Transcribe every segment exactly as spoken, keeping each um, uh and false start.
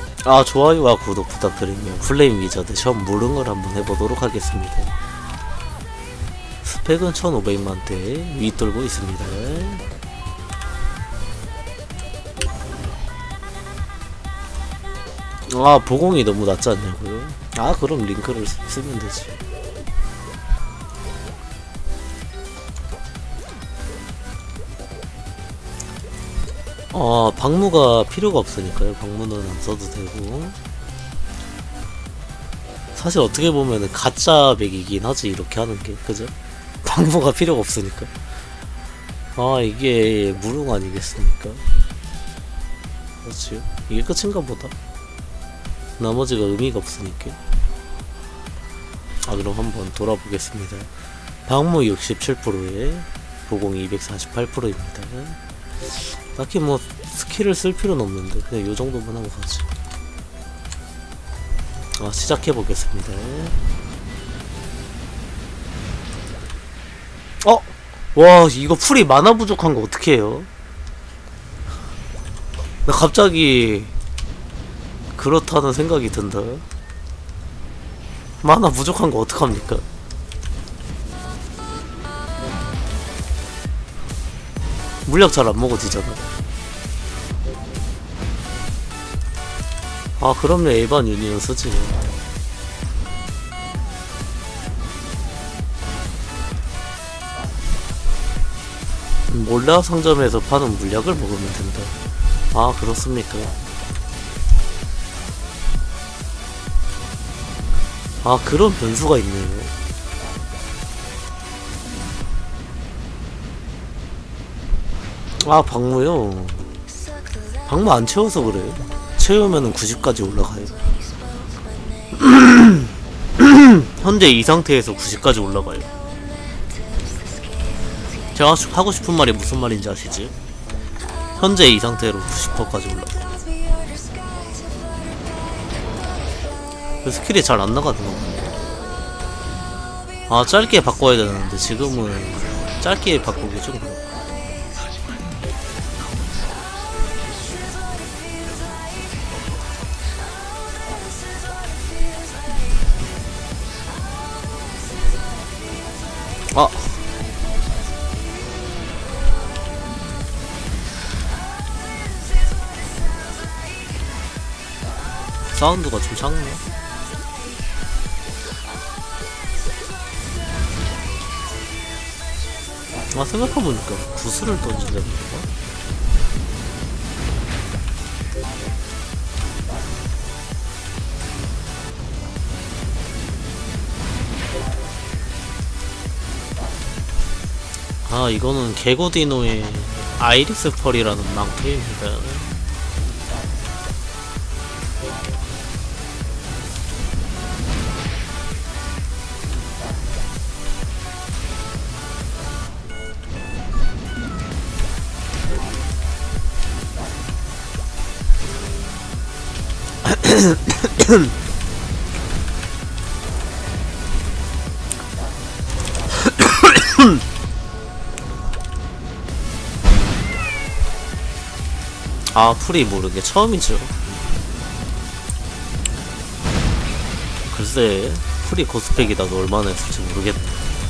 아, 좋아요와 구독 부탁드리며 플레임 위저드 션 무릉을 한번 해보도록 하겠습니다. 스펙은 천오백만 대 윗돌고 있습니다. 아, 보공이 너무 낮지 않냐고요? 아, 그럼 링크를 쓰면 되지. 아, 방무가 필요가 없으니까요. 방무는 안 써도 되고. 사실 어떻게 보면은 가짜 맥이긴 하지, 이렇게 하는 게. 그죠? 방무가 필요가 없으니까. 아, 이게 무릉 아니겠습니까? 그렇지요. 이게 끝인가 보다. 나머지가 의미가 없으니까. 아, 그럼 한번 돌아보겠습니다. 방무 육십칠 퍼센트에 보공이 이백사십팔 퍼센트입니다. 딱히 뭐 스킬을 쓸 필요는 없는데 그냥 요정도만 하고 가지. 아, 시작해보겠습니다. 어? 와, 이거 풀이 만화 부족한 거 어떻게 해요? 나 갑자기 그렇다는 생각이 든다. 만화 부족한 거 어떡합니까? 물약 잘 안 먹어지잖아. 아, 그럼요. 에반 유니언 쓰지. 몰라 상점에서 파는 물약을 먹으면 된다. 아, 그렇습니까? 아, 그런 변수가 있네요. 아, 방무요? 방무 안 채워서 그래요. 채우면은 구십까지 올라가요. 현재 이 상태에서 구십까지 올라가요. 제가 하고 싶은 말이 무슨 말인지 아시지? 현재 이 상태로 구십 퍼센트까지 올라가. 그 스킬이 잘 안 나가는 거. 아, 짧게 바꿔야 되는데 지금은 짧게 바꾸기 좀 그렇고. 아, 사운드가 좀 작네. 아, 생각해보니까 구슬을 던진다는 건가? 아, 이거는 개고디노의 아이리스 펄이라는 망토입니다. 아, 풀이 모르게 처음이죠. 글쎄, 풀이 고스펙이다가 얼마나 했을지 모르겠네.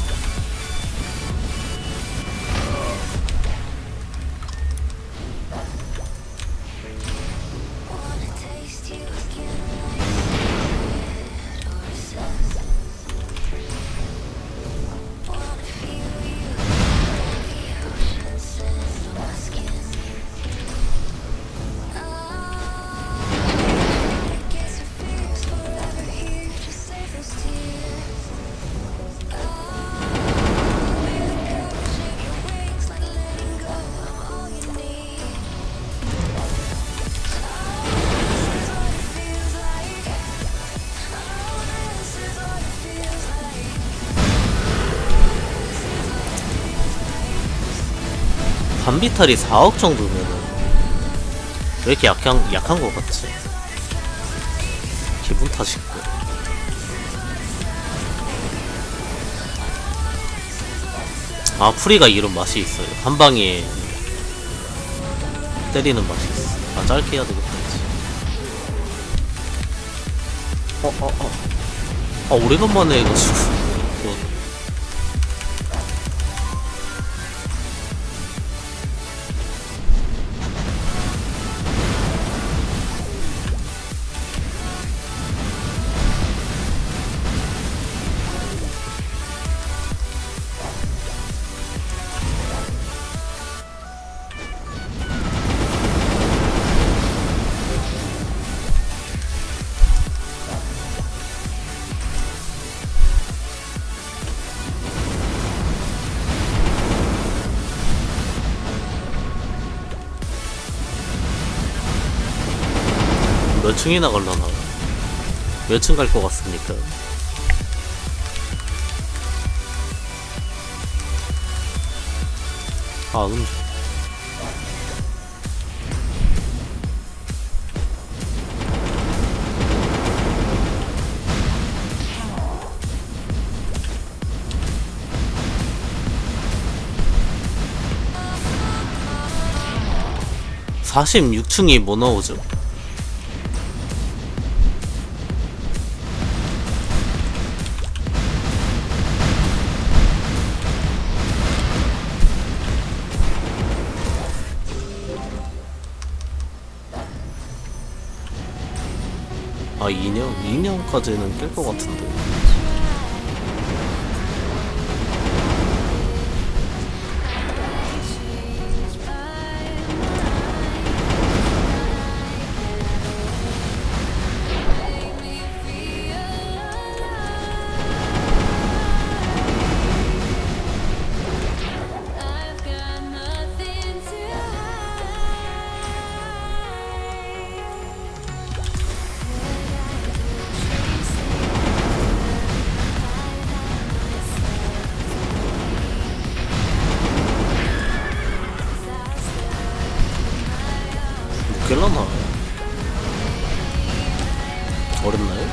반비탈이 사억 정도면은 왜 이렇게 약한, 약한 것 같지? 기분 탓일까? 아, 프리가 이런 맛이 있어요. 한 방에 때리는 맛이 있어. 아, 짧게 해야 되겠다, 이제. 어, 어, 어. 아, 오래간만에 해가지고. 또. 몇 층이나 갈라나? 몇 층 갈 것 같습니까? 아, 음. 사십육 층이 뭐 나오죠? 아, 이 년? 이 년까지는 깰 것 같은데. 깰라나? 어렵나요?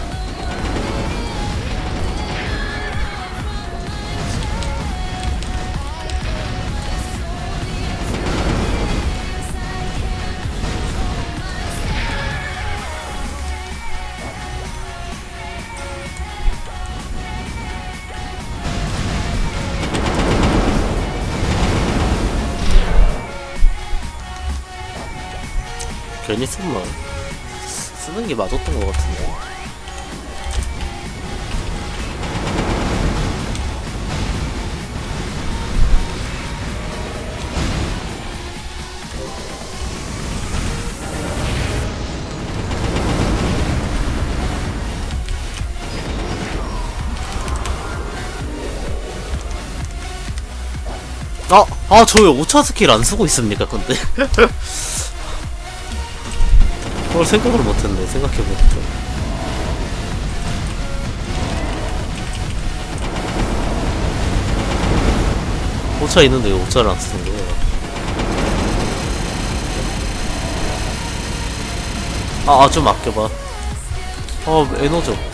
괜히 쓴말 쓰는 게 맞았던 것 같은데. 아! 아, 저 왜 오 차 스킬 안 쓰고 있습니까, 근데? 그걸 생각을 못했네, 생각해보니까. 오 차 있는데 왜 오 차를 안 쓰는 거야? 아, 아, 좀 아껴봐. 아, 에너지 없다.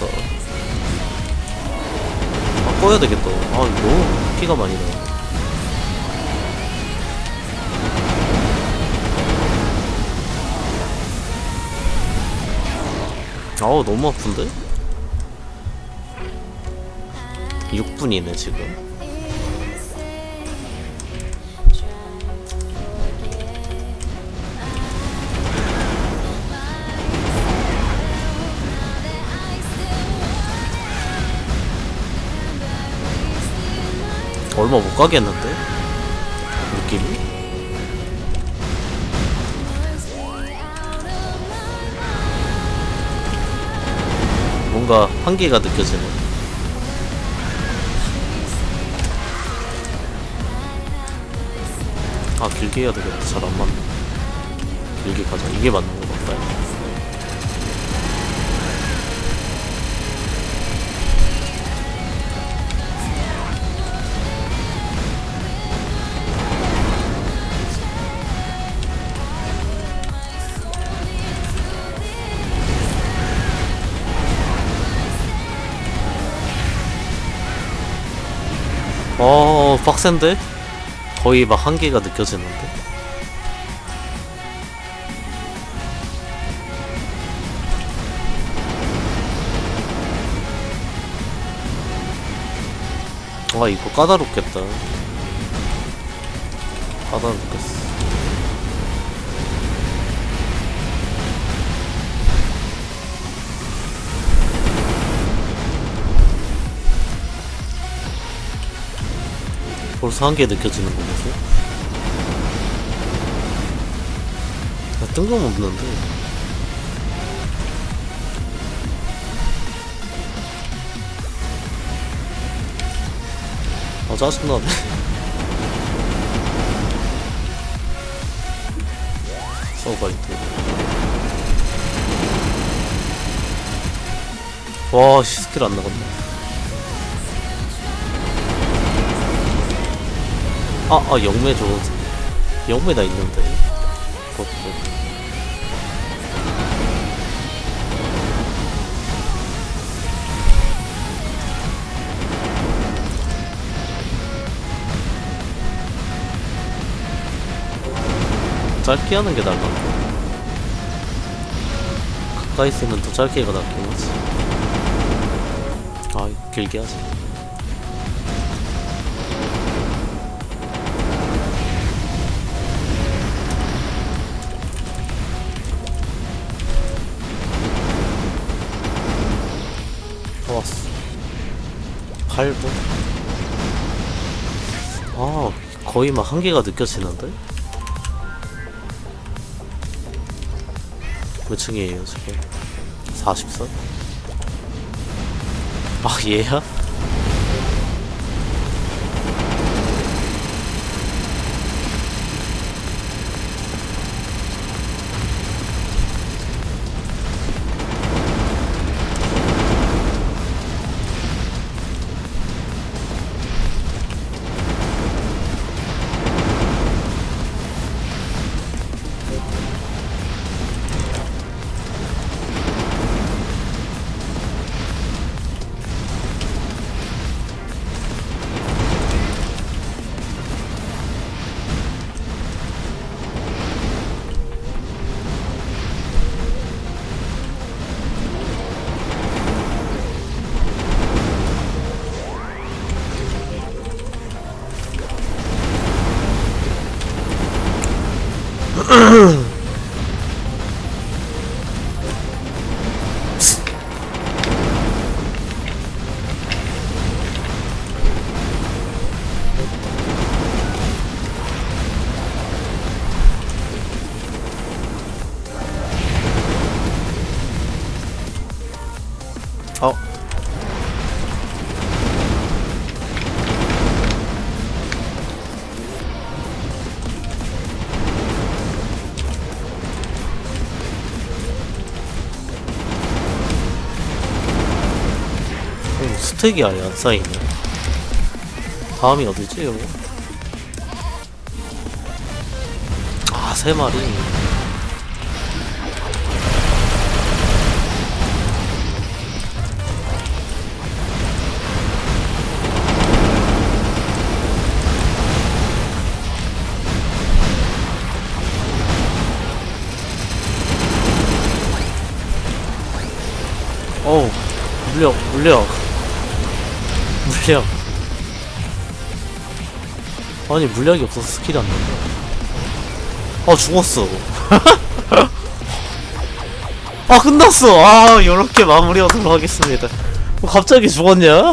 아, 꺼야 되겠다. 아, 너무 피가 많이 나. 아우, 너무 아픈데? 육 분이네 지금. 얼마 못 가겠는데? 느낌이? 뭔가 한계가 느껴지네. 아, 길게 해야 되겠다. 잘 안 맞네. 길게 가자. 이게 맞는 것 같다. 어, 빡센데? 거의 막 한계가 느껴지는데? 아 이거 까다롭겠다. 까다롭겠어. 벌써 한계 느껴지는 거 보세요. 나 뜬금없는데. 아 짜증나네. 서바이트. 와 씨, 스킬 안 나갔네. 아, 아, 영매 좋은, 영매 나 있는데. 그것도. 짧게 하는 게 나을란데. 가까이 있으면 더 짧게가 낫긴 하지. 아, 길게 하지. 좋았어. 팔 분? 아, 거의 막 한계가 느껴지는데? 몇 층이에요 지금? 사십사? 아 얘야? 어? 오, 스택이 아예 안 쌓이네. 다음이 어디지 이거? 아, 세 마리. 어우, 물력, 물력. 물력. 아니, 물력이 없어서 스킬이 안 난다. 아, 죽었어. 아, 끝났어. 아, 요렇게 마무리하도록 하겠습니다. 뭐 갑자기 죽었냐?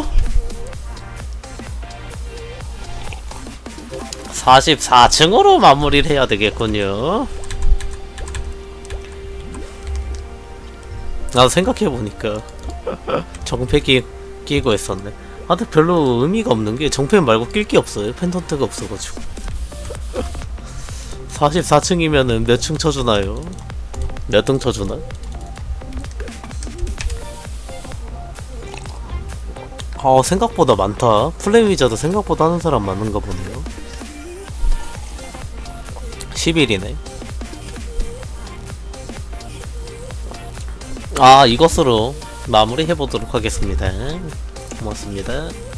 사십사 층으로 마무리를 해야 되겠군요. 나도 생각해보니까 정패 끼, 끼고 했었네. 아 근데 별로 의미가 없는게 정패 말고 낄 게 없어요. 펜던트가 없어가지고. 사십사 층이면은 몇 층 쳐주나요? 몇 등 쳐주나? 아 생각보다 많다. 플레이 위자도 생각보다 하는 사람 많은가 보네요. 십 일이네. 아 이것으로 마무리 해보도록 하겠습니다. 고맙습니다.